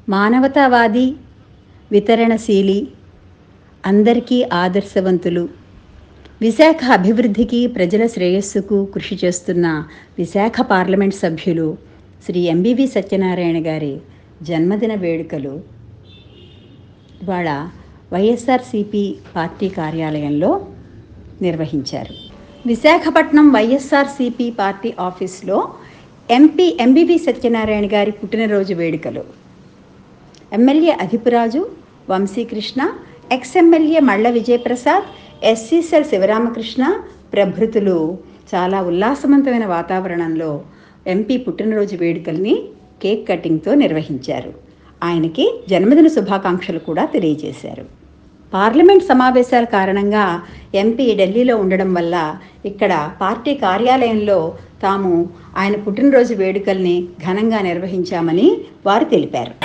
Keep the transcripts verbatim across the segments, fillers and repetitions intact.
మానవతావాది, వితరణశీలి, అందరికీ ఆదర్శవంతులు, విశాఖ అభివృద్ధికి ప్రజల శ్రేయస్సుకు కృషి చేస్తున్న విశాఖ పార్లమెంట్ సభ్యులు శ్రీ ఎంబీవీ సత్యనారాయణ గారి జన్మదిన వేడుకలు ఇవాళ వైఎస్ఆర్సీపీ పార్టీ కార్యాలయంలో నిర్వహించారు. విశాఖపట్నం వైఎస్ఆర్సీపీ పార్టీ ఆఫీస్లో ఎంపీ ఎంబీవీ సత్యనారాయణ గారి పుట్టినరోజు వేడుకలు ఎమ్మెల్యే అధిపురాజు, వంశీకృష్ణ, ఎక్స్ఎమ్మెల్యే మళ్ళ విజయప్రసాద్, ఎస్సీసెల్ శివరామకృష్ణ ప్రభృతులు చాలా ఉల్లాసవంతమైన వాతావరణంలో ఎంపీ పుట్టినరోజు వేడుకల్ని కేక్ కటింగ్తో నిర్వహించారు. ఆయనకి జన్మదిన శుభాకాంక్షలు కూడా తెలియజేశారు. పార్లమెంట్ సమావేశాల కారణంగా ఎంపీ ఢిల్లీలో ఉండడం వల్ల ఇక్కడ పార్టీ కార్యాలయంలో తాము ఆయన పుట్టినరోజు వేడుకల్ని ఘనంగా నిర్వహించామని వారు తెలిపారు.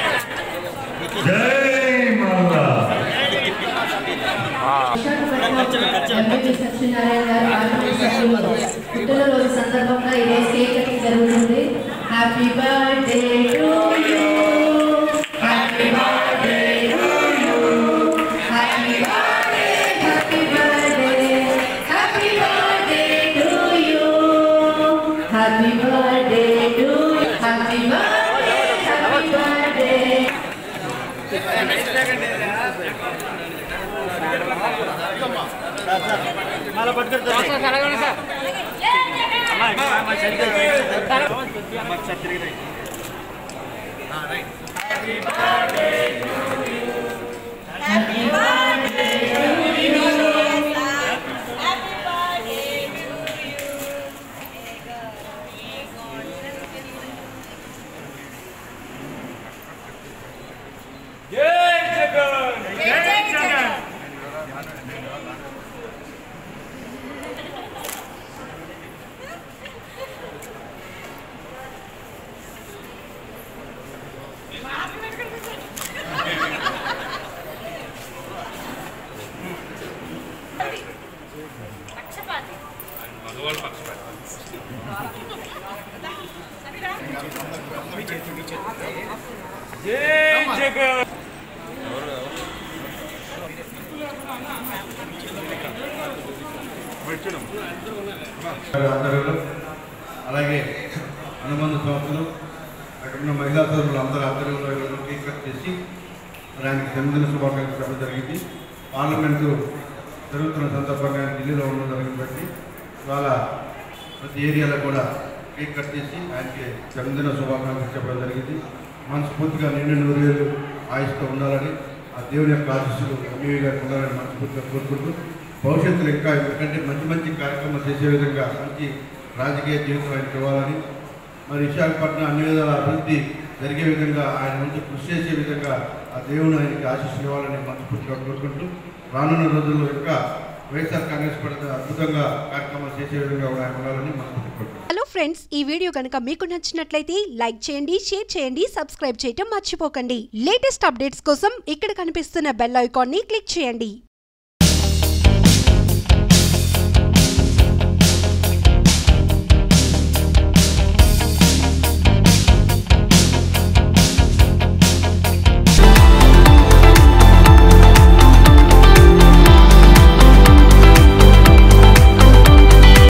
అలాగే అనుబంధ సంస్థలు అక్కడ ఉన్న మహిళా సోదరులు అందరూ ఆధ్వర్యంలో కేక్ కట్ చేసి ఆయనకి జన్మదిన శుభాకాంక్షలు చెప్పడం జరిగింది. పార్లమెంటు జరుగుతున్న సందర్భంగా ఢిల్లీలో ఉండడం జరిగింది బట్టి ఇవాళ ప్రతి ఏరియాలో కూడా కేక్ కట్ చేసి ఆయనకి జన్మదిన శుభాకాంక్షలు చెప్పడం జరిగింది. మనస్ఫూర్తిగా నిండు నూరేళ్ళు ఆయుష్తో ఉండాలని, ఆ దేవుని యొక్క ఆశీస్సులు ఎంబీవీ గారికి ఉండాలని మనస్ఫూర్తిగా కోరుకుంటూ భవిష్యత్తులో ఇంకా ఎందుకంటే మంచి మంచి కార్యక్రమాలు చేసే విధంగా మంచి రాజకీయ జీవితం ఆయనకి ఇవ్వాలని, మరి విశాఖపట్నం అన్ని విధాల అభివృద్ధి జరిగే విధంగా ఆయన మంచి కృషి చేసే విధంగా ఆ దేవుని ఆయనకి ఆశీస్సులు ఇవ్వాలని మనస్ఫూర్తిగా కోరుకుంటూ రానున్న రోజుల్లో ఇంకా వైఎస్ఆర్ కాంగ్రెస్ పార్టీ అద్భుతంగా కార్యక్రమాలు చేసే విధంగా కూడా ఆయన ఉండాలని మనస్ఫూర్తిగా కోరుకుంటున్నాం. హలో ఫ్రెండ్స్, ఈ వీడియో కనుక మీకు నచ్చినట్లయితే లైక్ చేయండి, షేర్ చేయండి, సబ్స్క్రైబ్ చేయటం మర్చిపోకండి. లేటెస్ట్ అప్డేట్స్ కోసం ఇక్కడ కనిపిస్తున్న బెల్ ఐకాన్ ని క్లిక్ చేయండి.